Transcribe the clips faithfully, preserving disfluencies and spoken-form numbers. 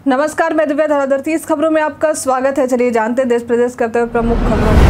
नमस्कार, मैं दिव्या धराधर। तीस खबरों में आपका स्वागत है। चलिए जानते हैं देश प्रदेश के अब तक प्रमुख खबरों।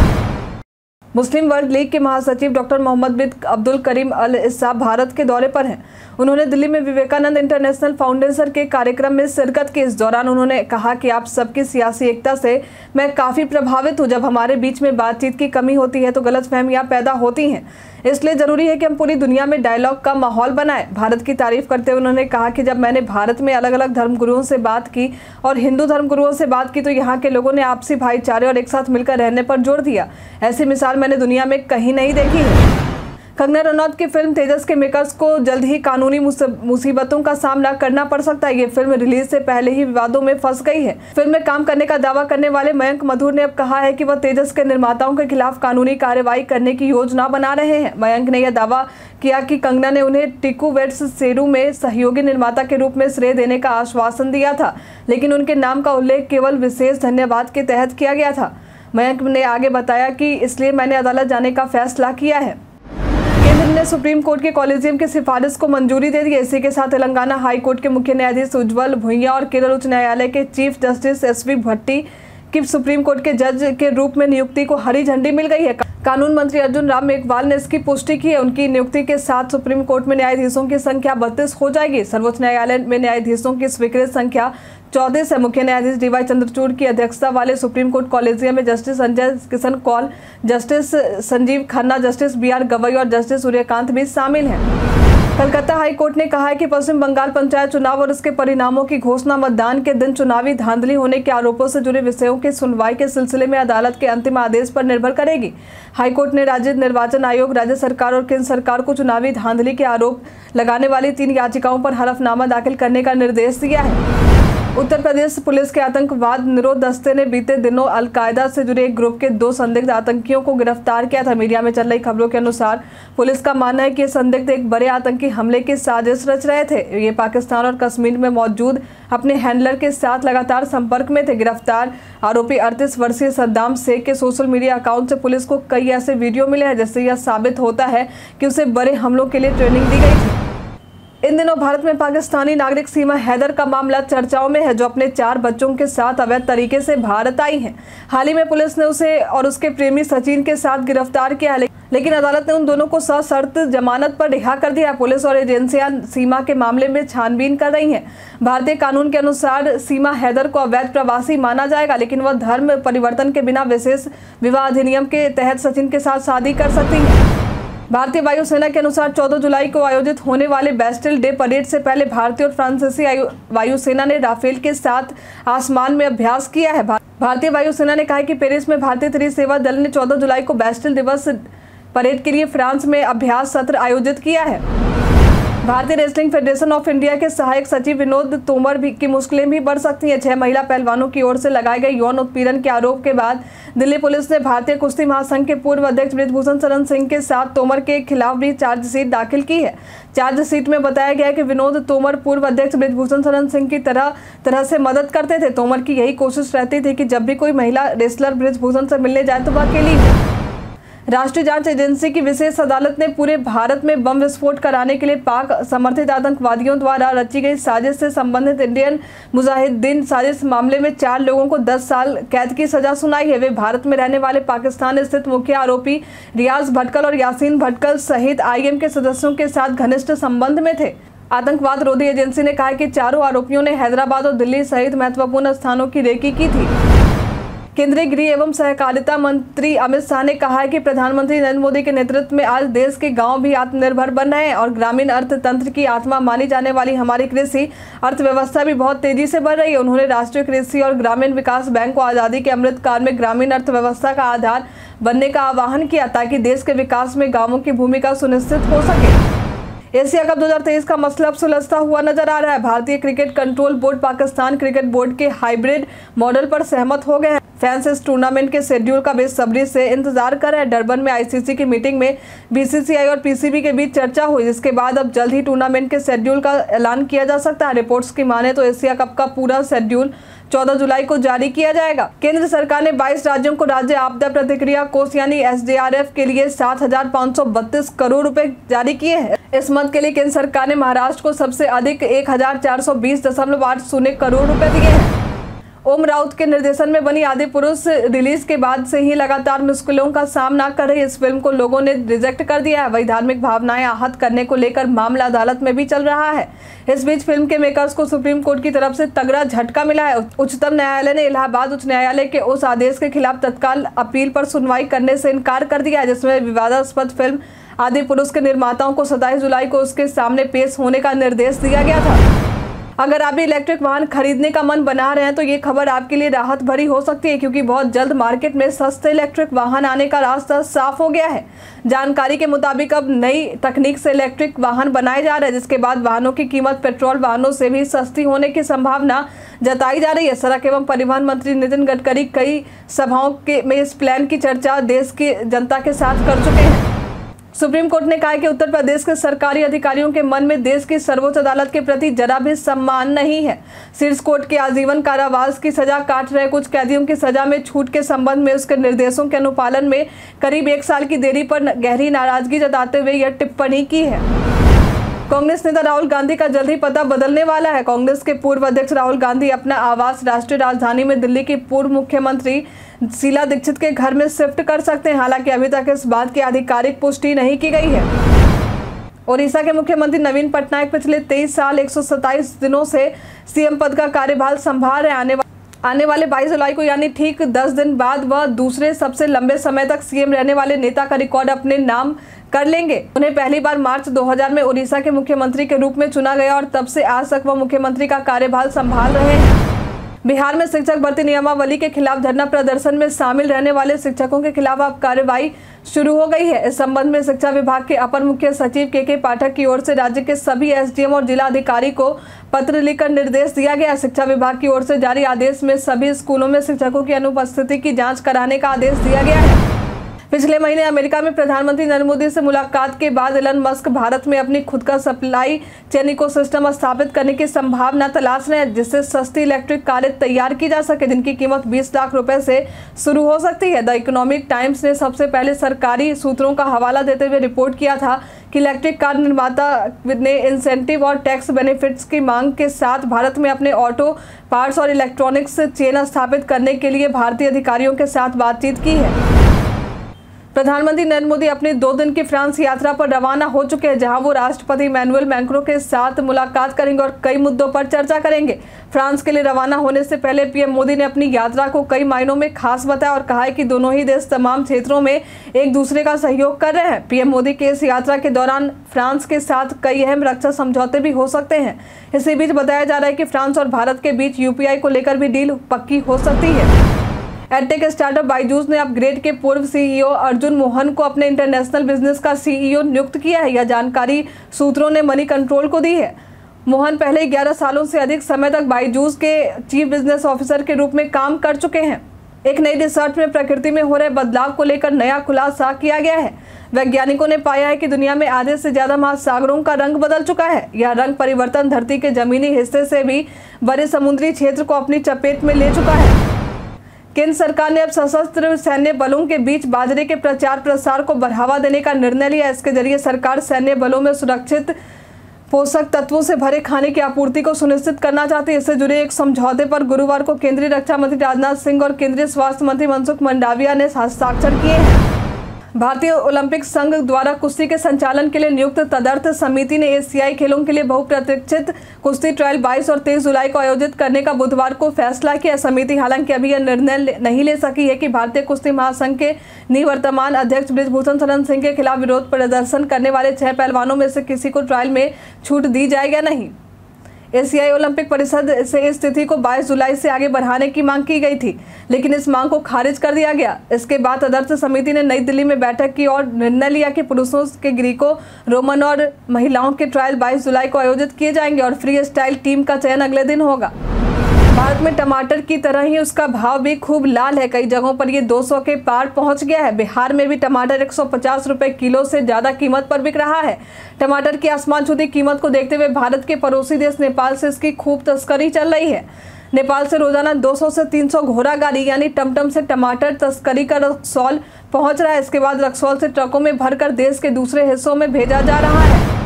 मुस्लिम वर्ग लीग के महासचिव doctor Mohammad bin Abdul Karim Al Issa Bharat के दौरे पर हैं। उन्होंने दिल्ली में विवेकानंद इंटरनेशनल फाउंडेशन के कार्यक्रम में शिरकत की। इस दौरान उन्होंने कहा कि आप सबकी सियासी एकता से मैं काफ़ी प्रभावित हूँ। जब हमारे बीच में बातचीत की कमी होती है तो गलतफहमियां पैदा होती हैं, इसलिए ज़रूरी है कि हम पूरी दुनिया में डायलॉग का माहौल बनाएं। भारत की तारीफ करते हुए उन्होंने कहा कि जब मैंने भारत में अलग अलग धर्मगुरुओं से बात की और हिंदू धर्मगुरुओं से बात की तो यहाँ के लोगों ने आपसी भाईचारे और एक साथ मिलकर रहने पर जोर दिया। ऐसी मिसाल मैंने दुनिया में कहीं नहीं देखी है। कंगना रनौत की फिल्म तेजस के मेकर्स को जल्द ही कानूनी मुसीबतों का सामना करना पड़ सकता है। ये फिल्म रिलीज से पहले ही विवादों में फंस गई है। फिल्म में काम करने का दावा करने वाले मयंक मधुर ने अब कहा है कि वह तेजस के निर्माताओं के खिलाफ कानूनी कार्रवाई करने की योजना बना रहे हैं। मयंक ने यह दावा किया कि कंगना ने उन्हें टिकू वेट्स सेरू में सहयोगी निर्माता के रूप में श्रेय देने का आश्वासन दिया था, लेकिन उनके नाम का उल्लेख केवल विशेष धन्यवाद के तहत किया गया था। मयंक ने आगे बताया कि इसलिए मैंने अदालत जाने का फैसला किया है। केंद्र ने सुप्रीम कोर्ट के कॉलेजियम की सिफारिश को मंजूरी दे दी है। इसी के साथ तेलंगाना हाई कोर्ट के मुख्य न्यायाधीश उज्ज्वल भुइयां और केरल उच्च न्यायालय के chief justice S V Bhatti की सुप्रीम कोर्ट के जज के रूप में नियुक्ति को हरी झंडी मिल गई है। कानून मंत्री अर्जुन राम मेघवाल ने इसकी पुष्टि की है। उनकी नियुक्ति के साथ सुप्रीम कोर्ट में न्यायाधीशों की संख्या बत्तीस हो जाएगी। सर्वोच्च न्यायालय में न्यायाधीशों की स्वीकृत संख्या चौदह है। मुख्य न्यायाधीश डी वाई चंद्रचूड़ की अध्यक्षता वाले सुप्रीम कोर्ट कॉलेजियम में justice Sanjay Kishan Kaul, justice Sanjiv Khanna, justice B R Gavai और जस्टिस सूर्यकांत भी शामिल हैं। कलकत्ता हाई कोर्ट ने कहा है कि पश्चिम बंगाल पंचायत चुनाव और उसके परिणामों की घोषणा मतदान के दिन चुनावी धांधली होने के आरोपों से जुड़े विषयों की सुनवाई के सिलसिले में अदालत के अंतिम आदेश पर निर्भर करेगी। हाई कोर्ट ने राज्य निर्वाचन आयोग, राज्य सरकार और केंद्र सरकार को चुनावी धांधली के आरोप लगाने वाली तीन याचिकाओं पर हलफनामा दाखिल करने का निर्देश दिया है। उत्तर प्रदेश पुलिस के आतंकवाद निरोध दस्ते ने बीते दिनों अलकायदा से जुड़े एक ग्रुप के दो संदिग्ध आतंकियों को गिरफ्तार किया था। मीडिया में चल रही खबरों के अनुसार पुलिस का मानना है कि ये संदिग्ध एक बड़े आतंकी हमले की साजिश रच रहे थे। ये पाकिस्तान और कश्मीर में मौजूद अपने हैंडलर के साथ लगातार संपर्क में थे। गिरफ्तार आरोपी अड़तीस वर्षीय सद्दाम शेख के सोशल मीडिया अकाउंट से पुलिस को कई ऐसे वीडियो मिले हैं जिससे यह साबित होता है कि उसे बड़े हमलों के लिए ट्रेनिंग दी गई थी। इन दिनों भारत में पाकिस्तानी नागरिक सीमा हैदर का मामला चर्चाओं में है, जो अपने चार बच्चों के साथ अवैध तरीके से भारत आई हैं। हाल ही में पुलिस ने उसे और उसके प्रेमी सचिन के साथ गिरफ्तार किया है, लेकिन अदालत ने उन दोनों को सशर्त जमानत पर रिहा कर दिया। पुलिस और एजेंसियां सीमा के मामले में छानबीन कर रही हैं। भारतीय कानून के अनुसार सीमा हैदर को अवैध प्रवासी माना जाएगा, लेकिन वह धर्म परिवर्तन के बिना विशेष विवाह अधिनियम के तहत सचिन के साथ शादी कर सकती है। भारतीय वायुसेना के अनुसार चौदह जुलाई को आयोजित होने वाले बेस्टिल डे परेड से पहले भारतीय और फ्रांसीसी वायुसेना ने राफेल के साथ आसमान में अभ्यास किया है। भारतीय वायुसेना ने कहा है कि पेरिस में भारतीय त्रिसेवा दल ने चौदह जुलाई को बेस्टिल दिवस परेड के लिए फ्रांस में अभ्यास सत्र आयोजित किया है। भारतीय रेसलिंग फेडरेशन ऑफ इंडिया के सहायक सचिव विनोद तोमर भी की मुश्किलें भी बढ़ सकती हैं। छह महिला पहलवानों की ओर से लगाए गए यौन उत्पीड़न के आरोप के बाद दिल्ली पुलिस ने भारतीय कुश्ती महासंघ के पूर्व अध्यक्ष बृजभूषण शरण सिंह के साथ तोमर के खिलाफ भी चार्जशीट दाखिल की है। चार्जशीट में बताया गया है कि विनोद तोमर पूर्व अध्यक्ष बृजभूषण शरण सिंह की तरह तरह से मदद करते थे। तोमर की यही कोशिश रहती थी कि जब भी कोई महिला रेसलर बृजभूषण से मिलने जाए तो वह अकेली हो। राष्ट्रीय जांच एजेंसी की विशेष अदालत ने पूरे भारत में बम विस्फोट कराने के लिए पाक समर्थित आतंकवादियों द्वारा रची गई साजिश से संबंधित इंडियन मुजाहिदीन साजिश मामले में चार लोगों को दस साल कैद की सजा सुनाई है। वे भारत में रहने वाले पाकिस्तान स्थित मुख्य आरोपी रियाज भटकल और यासीन भटकल सहित आईएम के सदस्यों के साथ घनिष्ठ संबंध में थे। आतंकवाद रोधी एजेंसी ने कहा कि चारों आरोपियों ने हैदराबाद और दिल्ली सहित महत्वपूर्ण स्थानों की रेकी की थी। केंद्रीय गृह एवं सहकारिता मंत्री अमित शाह ने कहा है कि प्रधानमंत्री नरेंद्र मोदी के नेतृत्व में आज देश के गांव भी आत्मनिर्भर बन रहे हैं और ग्रामीण अर्थतंत्र की आत्मा मानी जाने वाली हमारी कृषि अर्थव्यवस्था भी बहुत तेजी से बढ़ रही है। उन्होंने राष्ट्रीय कृषि और ग्रामीण विकास बैंक को आज़ादी के अमृत काल में ग्रामीण अर्थव्यवस्था का आधार बनने का आह्वान किया, ताकि देश के विकास में गाँवों की भूमिका सुनिश्चित हो सके। एशिया कप दो हज़ार तेईस का मसला अब सुलझता हुआ नजर आ रहा है। भारतीय cricket control board Pakistan cricket board के हाइब्रिड मॉडल पर सहमत हो गए हैं। फैंस इस टूर्नामेंट के शेड्यूल का बेसब्री से इंतजार कर रहे हैं। डरबन में आईसीसी की मीटिंग में बीसीसीआई और पीसीबी के बीच चर्चा हुई, जिसके बाद अब जल्द ही टूर्नामेंट के शेड्यूल का ऐलान किया जा सकता है। रिपोर्ट्स की माने तो एशिया कप का पूरा शेड्यूल चौदह जुलाई को जारी किया जाएगा। केंद्र सरकार ने बाईस राज्यों को राज्य आपदा प्रतिक्रिया कोष यानी एस डी आर एफ के लिए सात हजार पाँच सौ बत्तीस करोड़ रुपए जारी किए हैं। इस मद के लिए केंद्र सरकार ने महाराष्ट्र को सबसे अधिक एक हजार चार सौ बीस दशमलव आठ शून्य करोड़ रुपए दिए हैं। ओम राउत के निर्देशन में बनी आदि पुरुष रिलीज के बाद से ही लगातार मुश्किलों का सामना कर रही इस फिल्म को लोगों ने रिजेक्ट कर दिया है। वही धार्मिक भावनाएं आहत करने को लेकर मामला अदालत में भी चल रहा है। इस बीच फिल्म के मेकर्स को सुप्रीम कोर्ट की तरफ से तगड़ा झटका मिला है। उच्चतम न्यायालय ने इलाहाबाद उच्च न्यायालय के उस आदेश के खिलाफ तत्काल अपील पर सुनवाई करने से इनकार कर दिया है जिसमें विवादास्पद फिल्म आदि पुरुष के निर्माताओं को सत्ताईस जुलाई को उसके सामने पेश होने का निर्देश दिया गया था। अगर आप भी इलेक्ट्रिक वाहन खरीदने का मन बना रहे हैं तो ये खबर आपके लिए राहत भरी हो सकती है, क्योंकि बहुत जल्द मार्केट में सस्ते इलेक्ट्रिक वाहन आने का रास्ता साफ हो गया है। जानकारी के मुताबिक अब नई तकनीक से इलेक्ट्रिक वाहन बनाए जा रहे हैं, जिसके बाद वाहनों की कीमत पेट्रोल वाहनों से भी सस्ती होने की संभावना जताई जा रही है। सड़क एवं परिवहन मंत्री नितिन गडकरी कई सभाओं के में इस प्लान की चर्चा देश की जनता के साथ कर चुके हैं। सुप्रीम कोर्ट ने कहा है कि उत्तर प्रदेश के सरकारी अधिकारियों के मन में देश की सर्वोच्च अदालत के प्रति जरा भी सम्मान नहीं है। शीर्ष कोर्ट के आजीवन कारावास की सजा काट रहे कुछ कैदियों की सजा में छूट के संबंध में उसके निर्देशों के अनुपालन में करीब एक साल की देरी पर गहरी नाराजगी जताते हुए यह टिप्पणी की है। कांग्रेस नेता राहुल गांधी का जल्द ही पता बदलने वाला है। कांग्रेस के पूर्व अध्यक्ष राहुल गांधी अपना आवास राष्ट्रीय राजधानी में दिल्ली की पूर्व मुख्यमंत्री शीला दीक्षित के घर में शिफ्ट कर सकते हैं। हालांकि अभी तक इस बात की आधिकारिक पुष्टि नहीं की गई है। ओडिशा के मुख्यमंत्री नवीन पटनायक पिछले तेईस साल एक सौ सत्ताईस दिनों से सीएम पद का कार्यभार संभाल रहे। आने आने वाले बाईस जुलाई को यानी ठीक दस दिन बाद वह दूसरे सबसे लंबे समय तक सीएम रहने वाले नेता का रिकॉर्ड अपने नाम कर लेंगे। उन्हें पहली बार मार्च दो हज़ार में ओडिशा के मुख्यमंत्री के रूप में चुना गया और तब से आज तक वह मुख्यमंत्री का कार्यभार संभाल रहे हैं। बिहार में शिक्षक भर्ती नियमावली के खिलाफ धरना प्रदर्शन में शामिल रहने वाले शिक्षकों के खिलाफ अब कार्रवाई शुरू हो गई है। इस संबंध में शिक्षा विभाग के अपर मुख्य सचिव के के पाठक की ओर से राज्य के सभी एसडीएम और जिला अधिकारी को पत्र लिखकर निर्देश दिया गया। शिक्षा विभाग की ओर से जारी आदेश में सभी स्कूलों में शिक्षकों की अनुपस्थिति की जाँच कराने का आदेश दिया गया है। पिछले महीने अमेरिका में प्रधानमंत्री नरेंद्र मोदी से मुलाकात के बाद एलन मस्क भारत में अपनी खुद का सप्लाई चेन इकोसिस्टम स्थापित करने की संभावना तलाश रहे हैं, जिससे सस्ती इलेक्ट्रिक कारें तैयार की जा सके जिनकी कीमत बीस लाख रुपए से शुरू हो सकती है। द इकोनॉमिक टाइम्स ने सबसे पहले सरकारी सूत्रों का हवाला देते हुए रिपोर्ट किया था कि इलेक्ट्रिक कार निर्माता ने इंसेंटिव और टैक्स बेनिफिट्स की मांग के साथ भारत में अपने ऑटो पार्ट्स और इलेक्ट्रॉनिक्स चेन स्थापित करने के लिए भारतीय अधिकारियों के साथ बातचीत की है। प्रधानमंत्री नरेंद्र मोदी अपनी दो दिन की फ्रांस यात्रा पर रवाना हो चुके हैं, जहां वो राष्ट्रपति इमैनुअल मैक्रों के साथ मुलाकात करेंगे और कई मुद्दों पर चर्चा करेंगे। फ्रांस के लिए रवाना होने से पहले पीएम मोदी ने अपनी यात्रा को कई मायनों में खास बताया और कहा है कि दोनों ही देश तमाम क्षेत्रों में एक दूसरे का सहयोग कर रहे हैं। पीएम मोदी के इस यात्रा के दौरान फ्रांस के साथ कई अहम रक्षा समझौते भी हो सकते हैं। इसी बीच बताया जा रहा है कि फ्रांस और भारत के बीच यूपीआई को लेकर भी डील पक्की हो सकती है। एडटेक स्टार्टअप बायजूस ने अपग्रेड के पूर्व सीईओ अर्जुन मोहन को अपने इंटरनेशनल बिजनेस का सीईओ नियुक्त किया है। यह जानकारी सूत्रों ने मनी कंट्रोल को दी है। मोहन पहले ग्यारह सालों से अधिक समय तक बायजूस के चीफ बिजनेस ऑफिसर के रूप में काम कर चुके हैं। एक नई रिसर्च में प्रकृति में हो रहे बदलाव को लेकर नया खुलासा किया गया है। वैज्ञानिकों ने पाया है कि दुनिया में आधे से ज्यादा महासागरों का रंग बदल चुका है। यह रंग परिवर्तन धरती के जमीनी हिस्से से भी बड़े समुद्री क्षेत्र को अपनी चपेट में ले चुका है। केंद्र सरकार ने अब सशस्त्र सैन्य बलों के बीच बाजरे के प्रचार प्रसार को बढ़ावा देने का निर्णय लिया। इसके जरिए सरकार सैन्य बलों में सुरक्षित पोषक तत्वों से भरे खाने की आपूर्ति को सुनिश्चित करना चाहती है। इससे जुड़े एक समझौते पर गुरुवार को केंद्रीय रक्षा मंत्री राजनाथ सिंह और केंद्रीय स्वास्थ्य मंत्री मनसुख मंडाविया ने हस्ताक्षर किए हैं। भारतीय ओलंपिक संघ द्वारा कुश्ती के संचालन के लिए नियुक्त तदर्थ समिति ने एशियाई खेलों के लिए बहुप्रतीक्षित कुश्ती ट्रायल बाईस और तेईस जुलाई को आयोजित करने का बुधवार को फैसला किया। समिति हालांकि अभी यह निर्णय नहीं ले सकी है कि भारतीय कुश्ती महासंघ के निवर्तमान अध्यक्ष बृजभूषण शरण सिंह के खिलाफ विरोध प्रदर्शन करने वाले छह पहलवानों में से किसी को ट्रायल में छूट दी जाए या नहीं। एशियाई ओलंपिक परिषद से इस तिथि को बाईस जुलाई से आगे बढ़ाने की मांग की गई थी, लेकिन इस मांग को खारिज कर दिया गया। इसके बाद तदर्थ समिति ने नई दिल्ली में बैठक की और निर्णय लिया कि पुरुषों के ग्रीको रोमन और महिलाओं के ट्रायल बाईस जुलाई को आयोजित किए जाएंगे और फ्री स्टाइल टीम का चयन अगले दिन होगा। भारत में टमाटर की तरह ही उसका भाव भी खूब लाल है। कई जगहों पर ये दो सौ के पार पहुंच गया है। बिहार में भी टमाटर एक सौ पचास रुपए किलो से ज्यादा कीमत पर बिक रहा है। टमाटर की आसमान छूती कीमत को देखते हुए भारत के पड़ोसी देश नेपाल से इसकी खूब तस्करी चल रही है। नेपाल से रोजाना दो सौ से तीन सौ घोड़ा गाड़ी यानी टमटम से टमाटर तस्करी का रक्सौल पहुंच रहा है। इसके बाद रक्सौल से ट्रकों में भरकर देश के दूसरे हिस्सों में भेजा जा रहा है।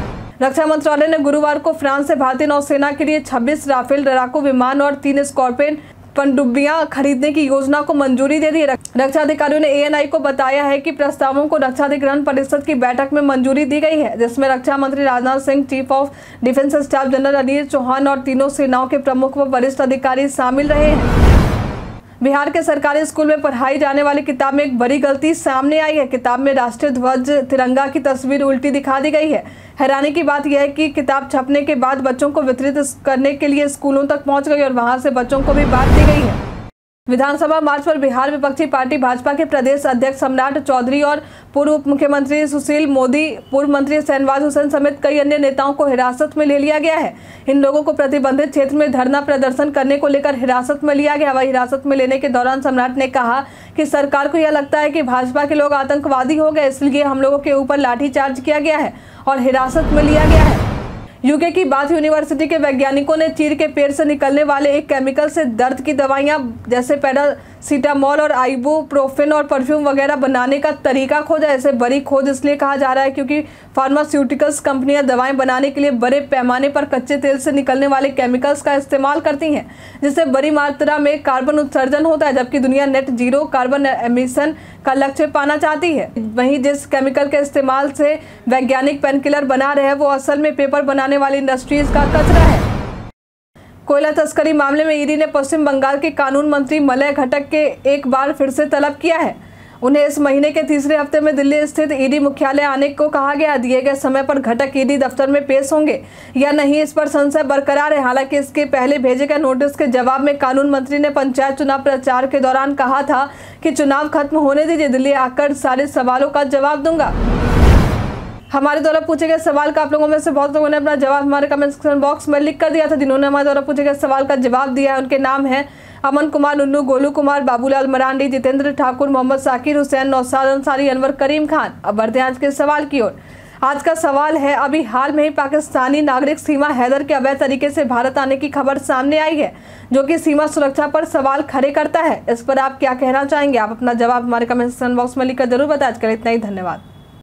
रक्षा मंत्रालय ने गुरुवार को फ्रांस से भारतीय नौसेना के लिए छब्बीस राफेल लड़ाकू विमान और तीन स्कॉर्पियन पनडुब्बियां खरीदने की योजना को मंजूरी दे दी। रक्षा अधिकारियों ने एएनआई को बताया है कि प्रस्तावों को रक्षा अधिग्रहण परिषद की बैठक में मंजूरी दी गई है, जिसमें रक्षा मंत्री Rajnath Singh, chief of defence staff general Anil Chauhan और तीनों सेनाओं के प्रमुख व वरिष्ठ अधिकारी शामिल रहे हैं। बिहार के सरकारी स्कूल में पढ़ाई जाने वाली किताब में एक बड़ी गलती सामने आई है। किताब में राष्ट्रीय ध्वज तिरंगा की तस्वीर उल्टी दिखा दी गई है। हैरानी की बात यह है कि किताब छपने के बाद बच्चों को वितरित करने के लिए स्कूलों तक पहुंच गई और वहां से बच्चों को भी बांट दी गई है। विधानसभा मार्च पर बिहार विपक्षी पार्टी भाजपा के प्रदेश अध्यक्ष सम्राट चौधरी और पूर्व उप मुख्यमंत्री सुशील मोदी, पूर्व मंत्री शहनवाज हुसैन समेत कई अन्य नेताओं को हिरासत में ले लिया गया है। इन लोगों को प्रतिबंधित क्षेत्र में धरना प्रदर्शन करने को लेकर हिरासत में लिया गया। वह हिरासत में लेने के दौरान सम्राट ने कहा कि सरकार को यह लगता है कि भाजपा के लोग आतंकवादी हो गए, इसलिए हम लोगों के ऊपर लाठीचार्ज किया गया है और हिरासत में लिया गया है। यूके की बाथ यूनिवर्सिटी के वैज्ञानिकों ने चीड़ के पेड़ से निकलने वाले एक केमिकल से दर्द की दवाइयां जैसे पैरासीटामोल और आइबुप्रोफेन और परफ्यूम वगैरह बनाने का तरीका खोजा। इसे बड़ी खोज इसलिए कहा जा रहा है क्योंकि फार्मास्यूटिकल्स कंपनियां दवाएं बनाने के लिए बड़े पैमाने पर कच्चे तेल से निकलने वाले केमिकल्स का इस्तेमाल करती हैं, जिससे बड़ी मात्रा में कार्बन उत्सर्जन होता है, जबकि दुनिया नेट जीरो कार्बन एमिशन का लक्ष्य पाना चाहती है। वहीं जिस केमिकल के इस्तेमाल से वैज्ञानिक पेनकिलर बना रहे हैं वो असल में पेपर बनाने वाली इंडस्ट्रीज का कचरा है। कोयला तस्करी मामले में ईडी ने पश्चिम बंगाल के कानून मंत्री मलय घटक के एक बार फिर से तलब किया है। उन्हें इस महीने के तीसरे हफ्ते में दिल्ली स्थित ईडी मुख्यालय आने को कहा गया। दिए गए समय पर घटक ईडी दफ्तर में पेश होंगे या नहीं, इस पर संशय बरकरार है। हालांकि इसके पहले भेजे गए नोटिस के जवाब में कानून मंत्री ने पंचायत चुनाव प्रचार के दौरान कहा था कि चुनाव खत्म होने दीजिए, दिल्ली आकर सारे सवालों का जवाब दूंगा। हमारे द्वारा पूछे गए सवाल का आप लोगों में से बहुत लोगों ने अपना जवाब हमारे कमेंट सेक्शन बॉक्स में लिख कर दिया था। जिन्होंने हमारे द्वारा पूछे गए सवाल का जवाब दिया है उनके नाम हैं अमन कुमार, नुन्नू, गोलू कुमार, बाबूलाल मरांडी, जितेंद्र ठाकुर, मोहम्मद साकिर हुसैन, नौशाद अंसारी, अनवर करीम खान। अब बढ़ते हैं आज के सवाल की ओर। आज का सवाल है, अभी हाल में ही पाकिस्तानी नागरिक सीमा हैदर के अवैध तरीके से भारत आने की खबर सामने आई है, जो कि सीमा सुरक्षा पर सवाल खड़े करता है। इस पर आप क्या कहना चाहेंगे? आप अपना जवाब हमारे कमेंट सेक्शन बॉक्स में लिखकर जरूर बताएं। आज के लिए इतना ही, धन्यवाद।